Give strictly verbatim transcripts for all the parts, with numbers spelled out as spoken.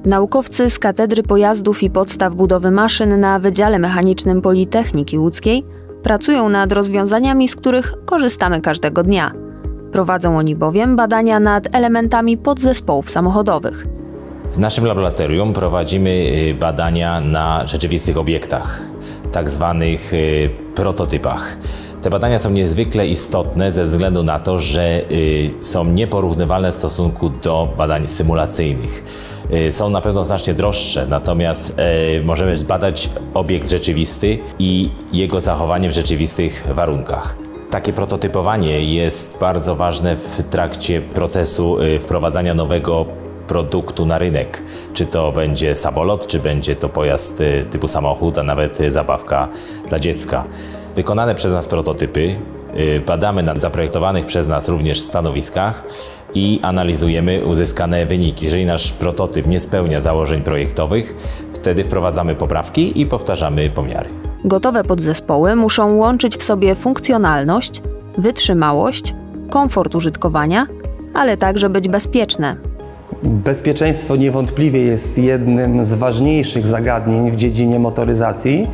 Naukowcy z Katedry Pojazdów i Podstaw Budowy Maszyn na Wydziale Mechanicznym Politechniki Łódzkiej pracują nad rozwiązaniami, z których korzystamy każdego dnia. Prowadzą oni bowiem badania nad elementami podzespołów samochodowych. W naszym laboratorium prowadzimy badania na rzeczywistych obiektach, tak zwanych prototypach. Te badania są niezwykle istotne ze względu na to, że są nieporównywalne w stosunku do badań symulacyjnych. Są na pewno znacznie droższe, natomiast możemy zbadać obiekt rzeczywisty i jego zachowanie w rzeczywistych warunkach. Takie prototypowanie jest bardzo ważne w trakcie procesu wprowadzania nowego produktu na rynek. Czy to będzie samolot, czy będzie to pojazd typu samochód, a nawet zabawka dla dziecka. Wykonane przez nas prototypy badamy na zaprojektowanych przez nas również stanowiskach i analizujemy uzyskane wyniki. Jeżeli nasz prototyp nie spełnia założeń projektowych, wtedy wprowadzamy poprawki i powtarzamy pomiary. Gotowe podzespoły muszą łączyć w sobie funkcjonalność, wytrzymałość, komfort użytkowania, ale także być bezpieczne. Bezpieczeństwo niewątpliwie jest jednym z ważniejszych zagadnień w dziedzinie motoryzacji.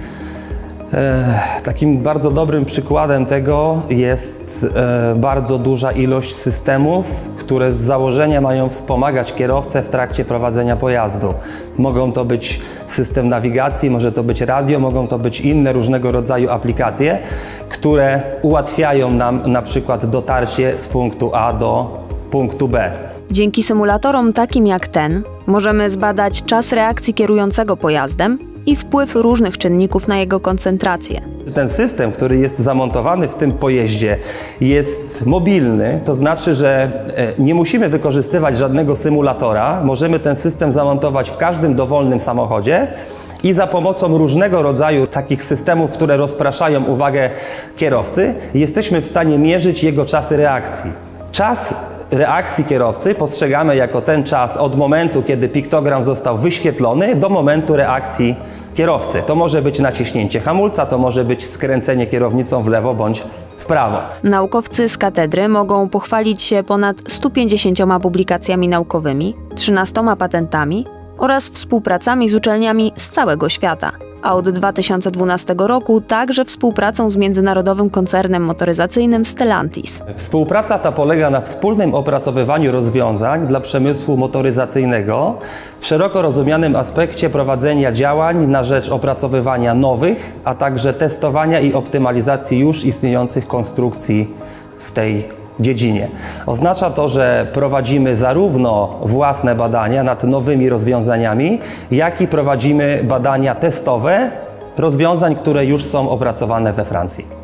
Takim bardzo dobrym przykładem tego jest bardzo duża ilość systemów, które z założenia mają wspomagać kierowcę w trakcie prowadzenia pojazdu. Mogą to być system nawigacji, może to być radio, mogą to być inne różnego rodzaju aplikacje, które ułatwiają nam na przykład dotarcie z punktu A do punktu B. Dzięki symulatorom takim jak ten możemy zbadać czas reakcji kierującego pojazdem i wpływ różnych czynników na jego koncentrację. Ten system, który jest zamontowany w tym pojeździe, jest mobilny, to znaczy, że nie musimy wykorzystywać żadnego symulatora. Możemy ten system zamontować w każdym dowolnym samochodzie i za pomocą różnego rodzaju takich systemów, które rozpraszają uwagę kierowcy, jesteśmy w stanie mierzyć jego czasy reakcji. Czas reakcji kierowcy postrzegamy jako ten czas od momentu, kiedy piktogram został wyświetlony, do momentu reakcji kierowcy. To może być naciśnięcie hamulca, to może być skręcenie kierownicą w lewo bądź w prawo. Naukowcy z katedry mogą pochwalić się ponad stu pięćdziesięcioma publikacjami naukowymi, trzynastoma patentami oraz współpracami z uczelniami z całego świata. A od dwa tysiące dwunastego roku także współpracą z międzynarodowym koncernem motoryzacyjnym Stellantis. Współpraca ta polega na wspólnym opracowywaniu rozwiązań dla przemysłu motoryzacyjnego w szeroko rozumianym aspekcie prowadzenia działań na rzecz opracowywania nowych, a także testowania i optymalizacji już istniejących konstrukcji w tej dziedzinie. Oznacza to, że prowadzimy zarówno własne badania nad nowymi rozwiązaniami, jak i prowadzimy badania testowe rozwiązań, które już są opracowane we Francji.